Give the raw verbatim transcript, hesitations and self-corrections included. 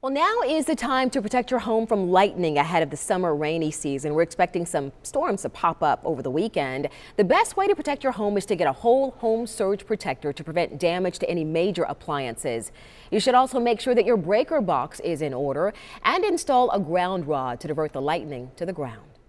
Well, now is the time to protect your home from lightning ahead of the summer rainy season. We're expecting some storms to pop up over the weekend. The best way to protect your home is to get a whole home surge protector to prevent damage to any major appliances. You should also make sure that your breaker box is in order and install a ground rod to divert the lightning to the ground.